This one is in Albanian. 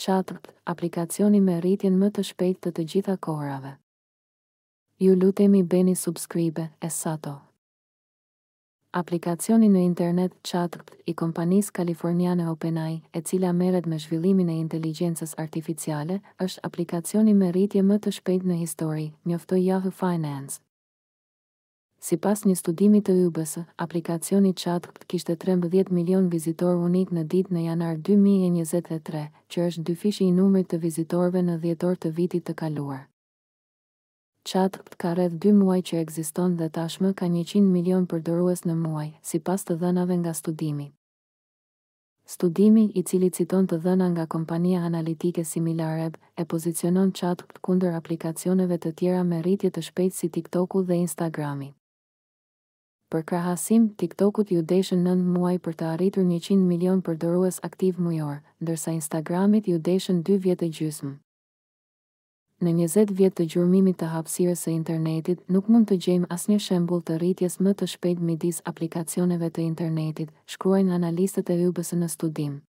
ChatGPT, aplikacioni me rritjen më të shpejtë të gjitha kohërave. Ju lutemi bëni subscribe, Essato. Aplikacioni në internet ChatGPT i kompanisë kaliforniane OpenAI, e cila merret me zhvillimin e inteligjencës artificiale, është aplikacioni me rritje më të shpejtë në histori, njoftoi Yahoo Finance. Sipas një studimi të UBS, aplikacioni ChatGPT kishte 13 milion vizitor unik në ditë në janar 2023, që është dyfishi i numrit të vizitorëve në dhjetor të vitit të kaluar. ChatGPT ka rreth 2 muaj që ekziston dhe tashmë ka 100 milion përdorues në muaj, sipas të dhënave nga studimi. Studimi, i cili citon të dhëna nga kompania analitike SimilarWeb, e pozicionon ChatGPT kundër aplikacioneve të tjera me rritje të shpejtë si TikToku dhe Instagrami. Për krahasim, TikTokut ju deshën 9 muaj për të arritur 100 milion përdorues aktiv mujor, ndërsa Instagramit ju deshën 2 vjet e gjysmë. Në 20 vjet të gjurmimit të hapësirës së internetit, nuk mund të gjejmë asnjë shembull të rritjes më të shpejtë midis aplikacioneve të internetit, shkruajnë analistët e UBS në studim.